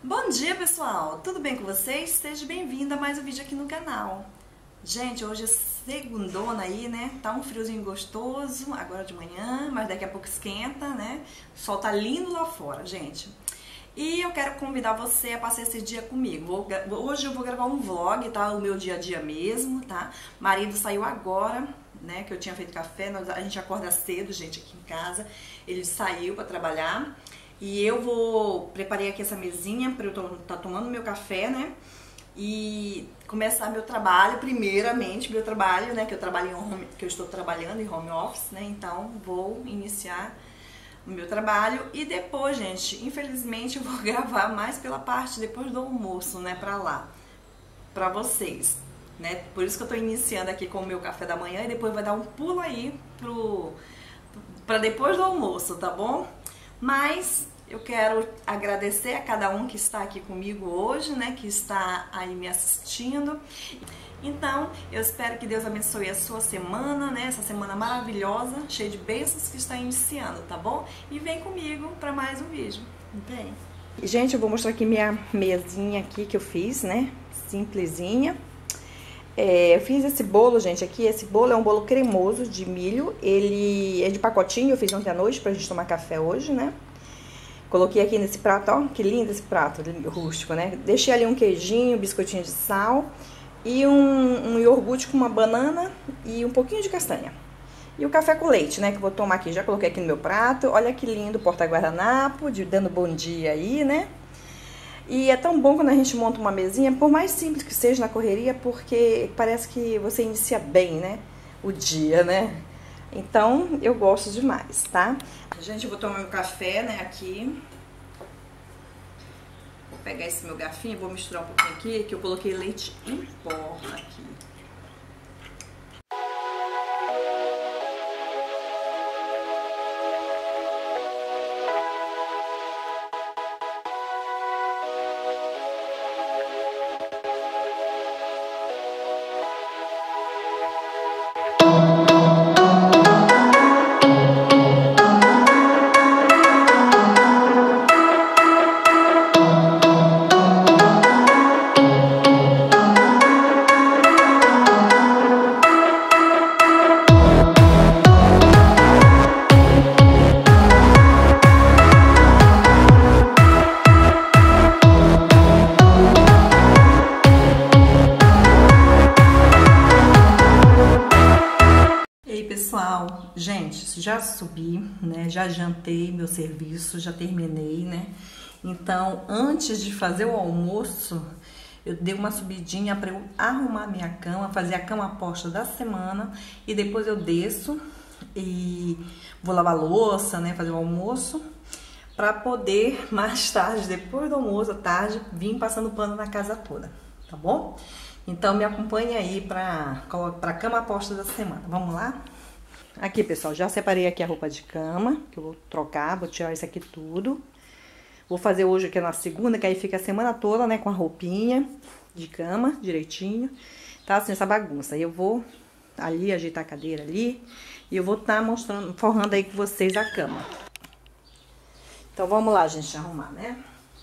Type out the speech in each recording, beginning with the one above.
Bom dia, pessoal! Tudo bem com vocês? Seja bem-vindo a mais um vídeo aqui no canal. Gente, hoje é segundona aí, né? Tá um friozinho gostoso agora de manhã, mas daqui a pouco esquenta, né? O sol tá lindo lá fora, gente. E eu quero convidar você a passar esse dia comigo. Hoje eu vou gravar um vlog, tá? O meu dia a dia mesmo, tá? Marido saiu agora, né? Que eu tinha feito café, a gente acorda cedo, gente, aqui em casa. Ele saiu pra trabalhar. E eu preparei aqui essa mesinha para eu estar tomando meu café, né? E começar meu trabalho, primeiramente meu trabalho, né? Que eu estou trabalhando em home office, né? Então vou iniciar o meu trabalho e depois, gente, infelizmente eu vou gravar mais pela parte depois do almoço, né? Pra vocês, né? Por isso que eu tô iniciando aqui com o meu café da manhã e depois vai dar um pulo aí pra depois do almoço, tá bom? Mas eu quero agradecer a cada um que está aqui comigo hoje, né, que está aí me assistindo. Então, eu espero que Deus abençoe a sua semana, né, essa semana maravilhosa, cheia de bênçãos que está iniciando, tá bom? E vem comigo para mais um vídeo, vem! Gente, eu vou mostrar aqui minha mesinha aqui que eu fiz, né, simplesinha. Eu fiz esse bolo, gente, aqui, esse bolo é um bolo cremoso de milho, ele é de pacotinho, eu fiz ontem à noite pra gente tomar café hoje, né? Coloquei aqui nesse prato, ó, que lindo esse prato rústico, né? Deixei ali um queijinho, um biscoitinho de sal e um iogurte com uma banana e um pouquinho de castanha. E o café com leite, né, que eu vou tomar aqui, já coloquei aqui no meu prato, olha que lindo o porta-guardanapo, dando bom dia aí, né? E é tão bom quando a gente monta uma mesinha, por mais simples que seja na correria, porque parece que você inicia bem, né, o dia, né? Então, eu gosto demais, tá? Gente, eu vou tomar meu café, né, aqui. Vou pegar esse meu garfinho, vou misturar um pouquinho aqui, que eu coloquei leite em pó aqui. Pessoal, gente, já subi, né? Já jantei meu serviço, já terminei, né? Então, antes de fazer o almoço, eu dei uma subidinha para eu arrumar minha cama, fazer a cama posta da semana e depois eu desço e vou lavar louça, né? Fazer o almoço para poder mais tarde, depois do almoço, à tarde, vir passando pano na casa toda, tá bom? Então, me acompanhe aí para a cama posta da semana. Vamos lá? Aqui, pessoal, já separei aqui a roupa de cama, que eu vou trocar, vou tirar isso aqui tudo. Vou fazer hoje aqui na segunda, que aí fica a semana toda, né, com a roupinha de cama, direitinho. Tá assim, essa bagunça. Aí eu vou ali, ajeitar a cadeira ali, e eu vou estar mostrando, forrando aí com vocês a cama. Então, vamos lá, gente, arrumar, né?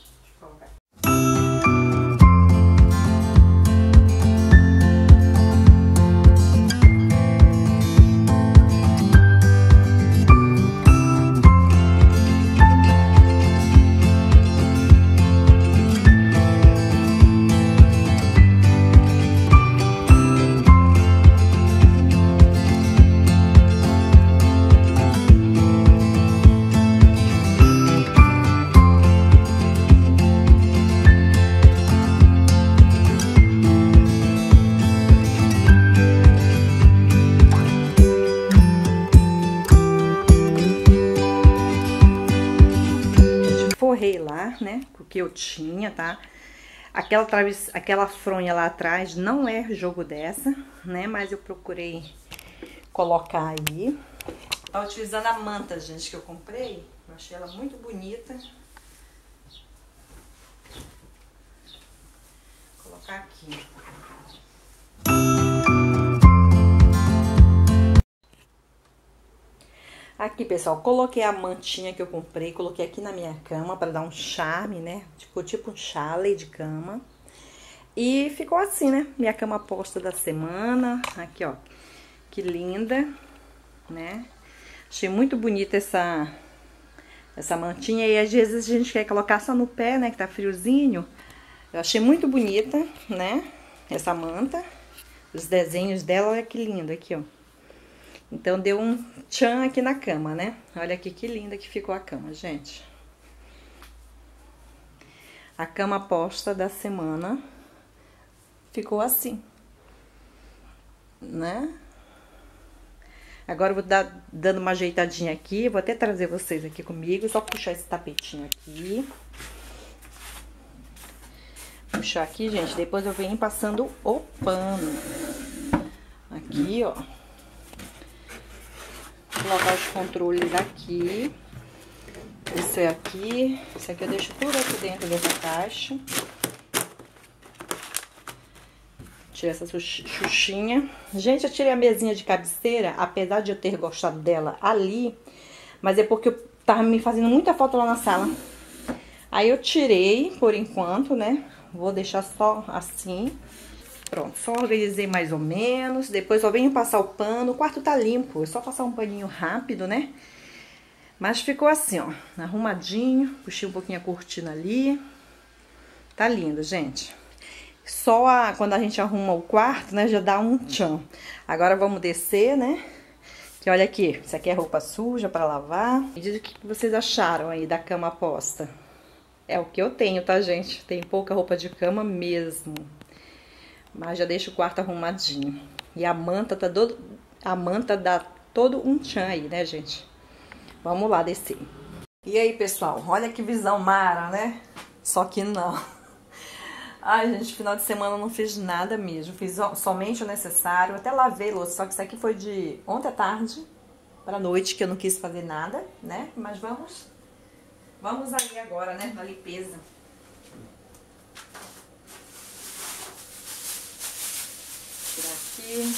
Forrei lá, né, o que eu tinha, tá? Aquela fronha lá atrás não é jogo dessa, né, mas eu procurei colocar aí. Tava utilizando a manta, gente, que eu comprei. Eu achei ela muito bonita. Vou colocar aqui. Aqui, pessoal, coloquei a mantinha que eu comprei, coloquei aqui na minha cama pra dar um charme, né? Ficou tipo um chale de cama. E ficou assim, né? Minha cama posta da semana. Aqui, ó. Que linda, né? Achei muito bonita essa mantinha. E às vezes a gente quer colocar só no pé, né? Que tá friozinho. Eu achei muito bonita, né? Essa manta. Os desenhos dela, olha que lindo aqui, ó. Então, deu um tchan aqui na cama, né? Olha aqui que linda que ficou a cama, gente. A cama posta da semana ficou assim, né? Agora eu vou dando uma ajeitadinha aqui. Vou até trazer vocês aqui comigo. Só puxar esse tapetinho aqui. Puxar aqui, gente. Depois eu venho passando o pano. Aqui, ó. Colocar os controles aqui. Isso aqui. Isso aqui eu deixo tudo aqui dentro dessa caixa. Tira essa xuxinha. Gente, eu tirei a mesinha de cabeceira, apesar de eu ter gostado dela ali, mas é porque eu tava me fazendo muita falta lá na sala. Aí eu tirei, por enquanto, né? Vou deixar só assim. Pronto, só organizei mais ou menos. Depois eu venho passar o pano. O quarto tá limpo, é só passar um paninho rápido, né? Mas ficou assim, ó, arrumadinho. Puxei um pouquinho a cortina ali. Tá lindo, gente. Só quando a gente arruma o quarto, né, já dá um tchan. Agora vamos descer, né? Que olha aqui, isso aqui é roupa suja pra lavar. Me diz o que vocês acharam aí da cama posta. É o que eu tenho, tá, gente? Tem pouca roupa de cama mesmo. Mas já deixo o quarto arrumadinho. E a manta tá a manta dá todo um tchan aí, né, gente? Vamos lá descer. E aí, pessoal, olha que visão mara, né? Só que não. Ai, gente, final de semana eu não fiz nada mesmo. Fiz somente o necessário. Até lavei louça, só que isso aqui foi de ontem à tarde pra noite, que eu não quis fazer nada, né? Mas vamos ali agora, né, na limpeza. Tirar aqui.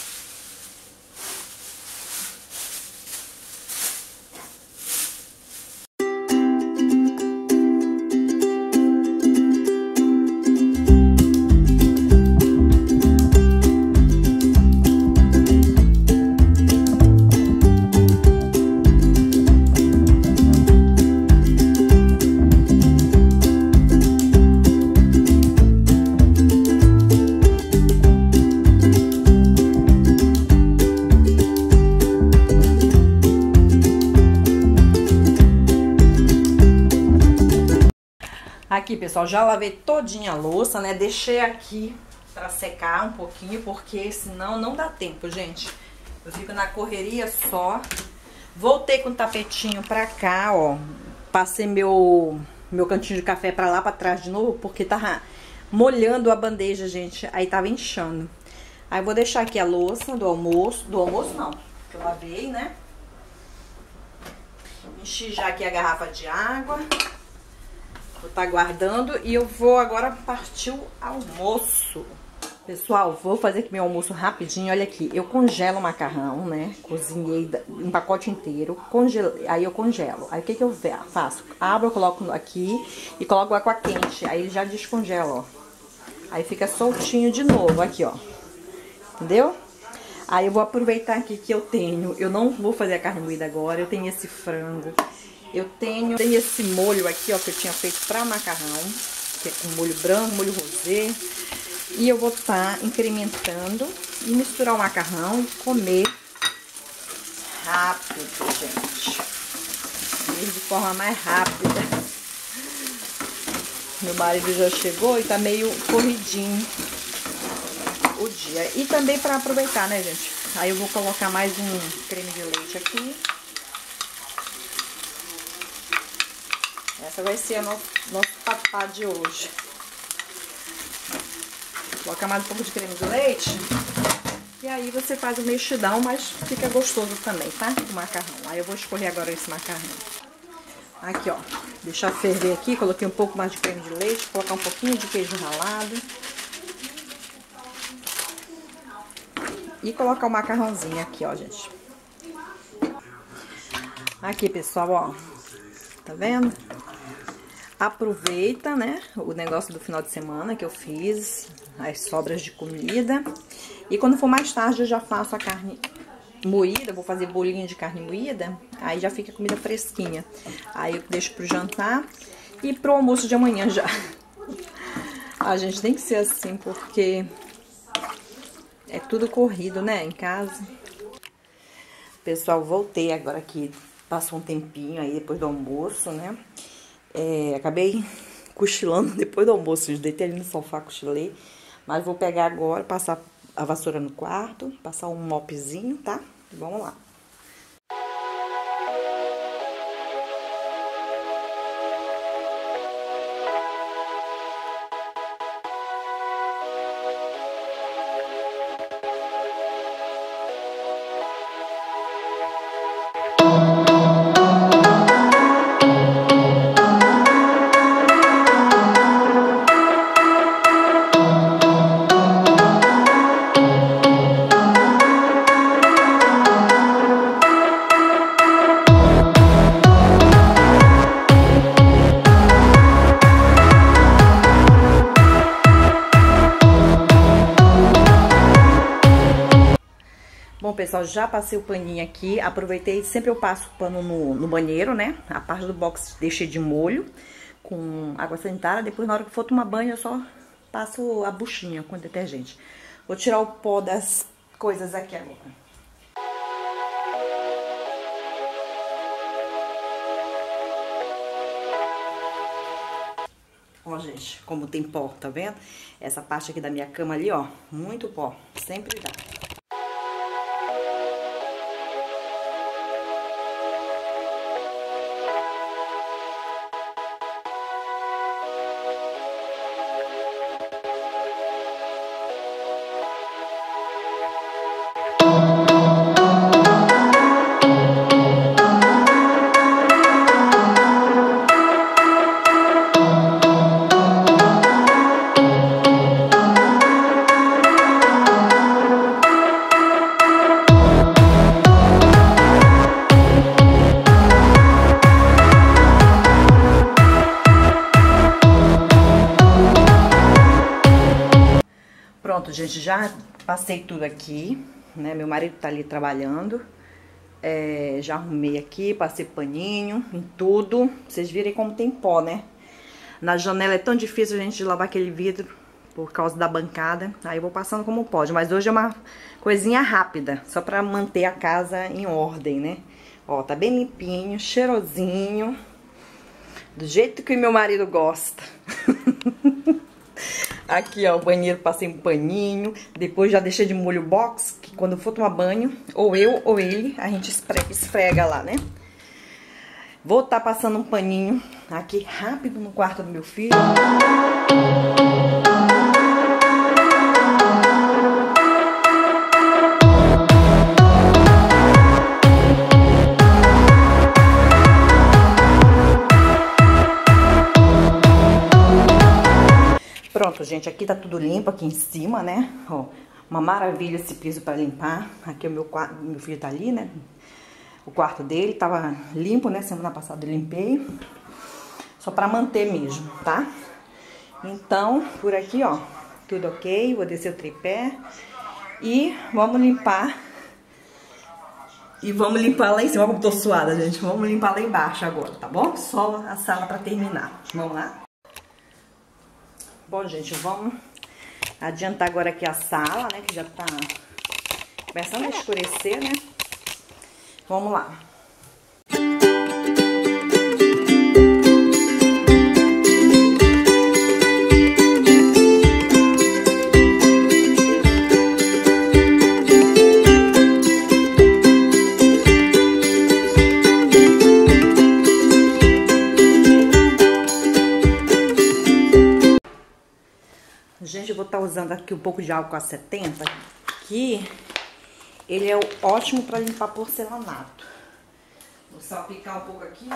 Aqui, pessoal, já lavei todinha a louça, né? Deixei aqui pra secar um pouquinho, porque senão não dá tempo, gente. Eu fico na correria só. Voltei com o tapetinho pra cá, ó. Passei meu cantinho de café pra lá, pra trás de novo, porque tava molhando a bandeja, gente. Aí tava inchando. Aí eu vou deixar aqui a louça do almoço. Do almoço não, que eu lavei, né? Enchi já aqui a garrafa de água. Vou estar guardando e eu vou agora partir o almoço. Pessoal, vou fazer aqui meu almoço rapidinho. Olha aqui, eu congelo o macarrão, né? Cozinhei um pacote inteiro, aí eu congelo. Aí o que eu faço? Abro, eu coloco aqui e coloco água quente. Aí ele já descongela, ó. Aí fica soltinho de novo, aqui, ó. Entendeu? Aí eu vou aproveitar aqui que eu não vou fazer a carne moída agora, eu tenho esse frango. Eu tenho esse molho aqui, ó, que eu tinha feito pra macarrão, que é com molho branco, molho rosé. E eu vou estar incrementando e misturar o macarrão e comer rápido, gente. De forma mais rápida. Meu marido já chegou e tá meio corridinho o dia. E também pra aproveitar, né, gente? Aí eu vou colocar mais um creme de leite aqui. Essa vai ser o nosso papá de hoje. Coloca mais um pouco de creme de leite. E aí você faz o mexidão, mas fica gostoso também, tá? O macarrão. Aí eu vou escorrer agora esse macarrão. Aqui, ó. Deixar ferver aqui. Coloquei um pouco mais de creme de leite. Colocar um pouquinho de queijo ralado. E colocar o macarrãozinho aqui, ó, gente. Aqui, pessoal, ó. Tá vendo? Aproveita, né, o negócio do final de semana que eu fiz, as sobras de comida. E quando for mais tarde eu já faço a carne moída, vou fazer bolinho de carne moída, aí já fica a comida fresquinha. Aí eu deixo pro jantar e pro almoço de amanhã já. A gente tem que ser assim, porque é tudo corrido, né, em casa. Pessoal, voltei agora aqui, passou um tempinho aí depois do almoço, né. Acabei cochilando depois do almoço, deitei ali no sofá, cochilei. Mas vou pegar agora, passar a vassoura no quarto, passar um mopzinho, tá? Vamos lá. Bom, pessoal, já passei o paninho aqui, aproveitei, sempre eu passo o pano no banheiro, né? A parte do box deixei de molho com água sanitária, depois na hora que for tomar banho eu só passo a buchinha com detergente. Vou tirar o pó das coisas aqui agora. Ó, gente, como tem pó, tá vendo? Essa parte aqui da minha cama ali, ó, muito pó, sempre dá. Pronto, gente, já passei tudo aqui, né? Meu marido tá ali trabalhando. Já arrumei aqui, passei paninho em tudo. Vocês virem como tem pó, né? Na janela é tão difícil a gente lavar aquele vidro por causa da bancada. Aí eu vou passando como pode. Mas hoje é uma coisinha rápida, só pra manter a casa em ordem, né? Ó, tá bem limpinho, cheirosinho. Do jeito que meu marido gosta. Aqui, ó, o banheiro, passei um paninho. Depois já deixei de molho box, que quando for tomar banho, ou eu ou ele, a gente esfrega lá, né? Vou tá passando um paninho aqui rápido no quarto do meu filho. Pronto, gente, aqui tá tudo limpo aqui em cima, né? Ó, uma maravilha esse piso pra limpar. Aqui o meu filho tá ali, né? O quarto dele tava limpo, né? Semana passada eu limpei. Só pra manter mesmo, tá? Então, por aqui, ó, tudo ok. Vou descer o tripé. E vamos limpar. E vamos limpar lá em cima. Olha como tô suada, gente. Vamos limpar lá embaixo agora, tá bom? Só a sala pra terminar. Vamos lá? Bom, gente, vamos adiantar agora aqui a sala, né? Que já tá começando a escurecer, né? Vamos lá. Gente, eu vou estar usando aqui um pouco de álcool a 70, que ele é ótimo para limpar porcelanato. Vou salpicar um pouco aqui.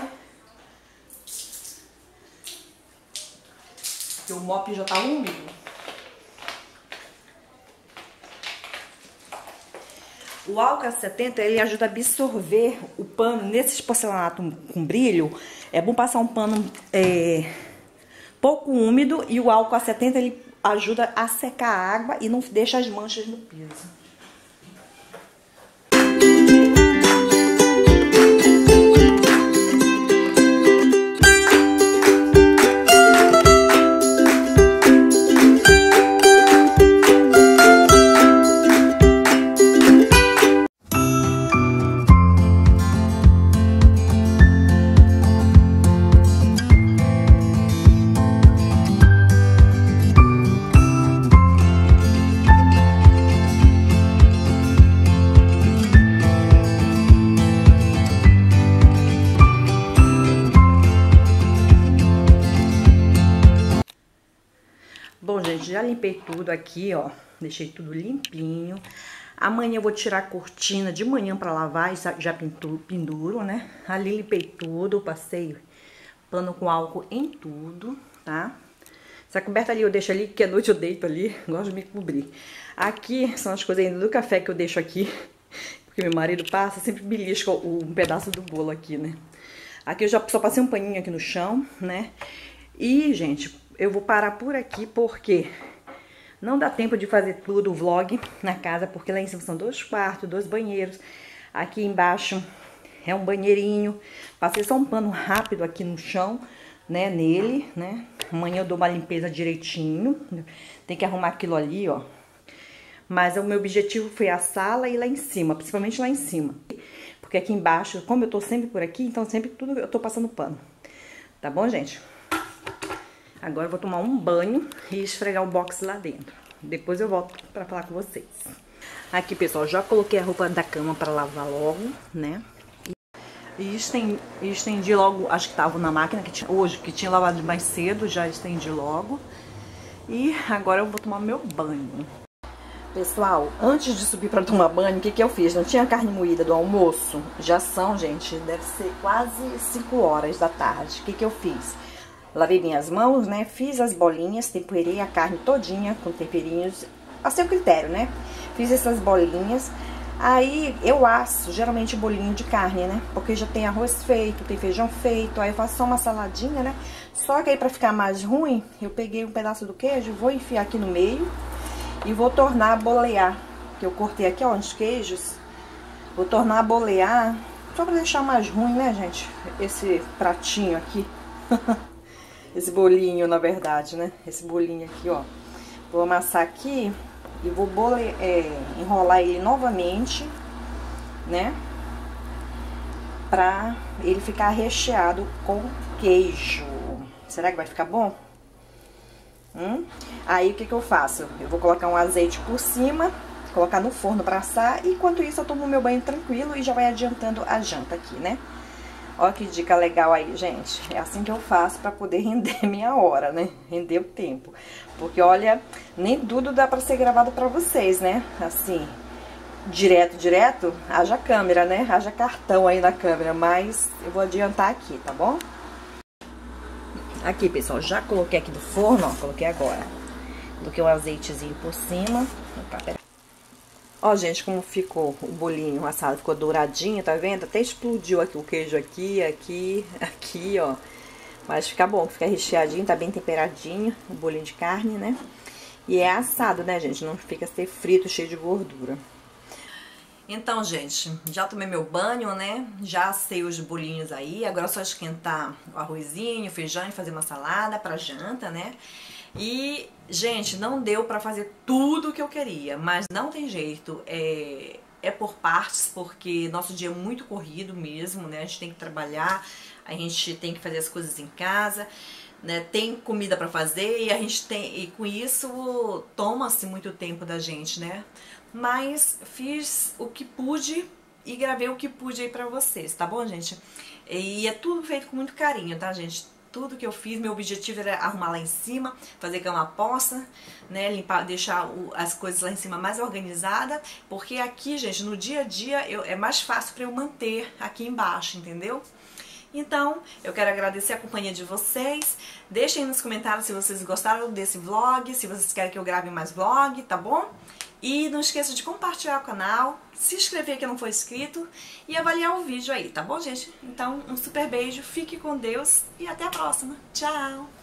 Porque o mop já tá úmido. O álcool A70, ele ajuda a absorver o pano nesses porcelanato com brilho. É bom passar um pano pouco úmido e o álcool A70, ele ajuda a secar a água e não deixa as manchas no piso. Bom, gente, já limpei tudo aqui, ó. Deixei tudo limpinho. Amanhã eu vou tirar a cortina de manhã pra lavar e já penduro, né? Ali limpei tudo, passei pano com álcool em tudo, tá? Essa coberta ali eu deixo ali, que à noite eu deito ali, gosto de me cobrir. Aqui são as coisas ainda do café que eu deixo aqui, porque meu marido passa, sempre belisca um pedaço do bolo aqui, né? Aqui eu já só passei um paninho aqui no chão, né? E, gente, eu vou parar por aqui porque não dá tempo de fazer tudo o vlog na casa, porque lá em cima são 2 quartos, 2 banheiros. Aqui embaixo é um banheirinho. Passei só um pano rápido aqui no chão, né, nele, né? Amanhã eu dou uma limpeza direitinho. Tem que arrumar aquilo ali, ó. Mas o meu objetivo foi a sala e lá em cima, principalmente lá em cima. Porque aqui embaixo, como eu tô sempre por aqui, então sempre tudo eu tô passando pano. Tá bom, gente? Agora eu vou tomar um banho e esfregar o box lá dentro. Depois eu volto pra falar com vocês. Aqui, pessoal, já coloquei a roupa da cama pra lavar logo, né? E estendi logo, acho que tava na máquina, hoje, que tinha lavado mais cedo, já estendi logo. E agora eu vou tomar meu banho. Pessoal, antes de subir pra tomar banho, o que eu fiz? Não tinha carne moída do almoço? Já são, gente, deve ser quase 5 horas da tarde. O que eu fiz? Lavei minhas mãos, né? Fiz as bolinhas, temperei a carne todinha com temperinhos a seu critério, né? Fiz essas bolinhas. Aí eu asso, geralmente, bolinho de carne, né? Porque já tem arroz feito, tem feijão feito. Aí eu faço só uma saladinha, né? Só que aí pra ficar mais ruim, eu peguei um pedaço do queijo, vou enfiar aqui no meio e vou tornar a bolear. Que eu cortei aqui, ó, uns queijos. Vou tornar a bolear, só pra deixar mais ruim, né, gente? Esse pratinho aqui. Esse bolinho, na verdade, né? Esse bolinho aqui, ó. Vou amassar aqui e vou enrolar ele novamente, né? Pra ele ficar recheado com queijo. Será que vai ficar bom? Aí, o que eu faço? Eu vou colocar um azeite por cima, colocar no forno pra assar. E, enquanto isso, eu tomo meu banho tranquilo e já vai adiantando a janta aqui, né? Olha que dica legal aí, gente. É assim que eu faço pra poder render minha hora, né? Render o tempo. Porque, olha, nem tudo dá pra ser gravado pra vocês, né? Assim, direto, haja câmera, né? Haja cartão aí na câmera. Mas eu vou adiantar aqui, tá bom? Aqui, pessoal, já coloquei aqui do forno, ó. Coloquei agora. Coloquei um azeitezinho por cima. Opa, pera. Ó, gente, como ficou o bolinho assado, ficou douradinho, tá vendo? Até explodiu aqui o queijo aqui, ó. Mas fica bom, fica recheadinho, tá bem temperadinho, o bolinho de carne, né? E é assado, né, gente? Não fica ser frito, cheio de gordura. Então, gente, já tomei meu banho, né? Já assei os bolinhos aí, agora é só esquentar o arrozinho, o feijão e fazer uma salada pra janta, né? E, gente, não deu pra fazer tudo o que eu queria, mas não tem jeito, é por partes, porque nosso dia é muito corrido mesmo, né? A gente tem que trabalhar, a gente tem que fazer as coisas em casa, né? Tem comida pra fazer e a gente tem, e com isso toma-se muito tempo da gente, né? Mas fiz o que pude e gravei o que pude aí pra vocês, tá bom, gente? E é tudo feito com muito carinho, tá, gente? Tudo que eu fiz, meu objetivo era arrumar lá em cima, fazer cama posta, né, limpar, deixar as coisas lá em cima mais organizada, porque aqui, gente, no dia a dia é mais fácil para eu manter aqui embaixo, entendeu? Então, eu quero agradecer a companhia de vocês. Deixem nos comentários se vocês gostaram desse vlog, se vocês querem que eu grave mais vlog, tá bom? E não esqueça de compartilhar o canal, se inscrever quem não for inscrito e avaliar o vídeo aí, tá bom, gente? Então, um super beijo, fique com Deus e até a próxima. Tchau!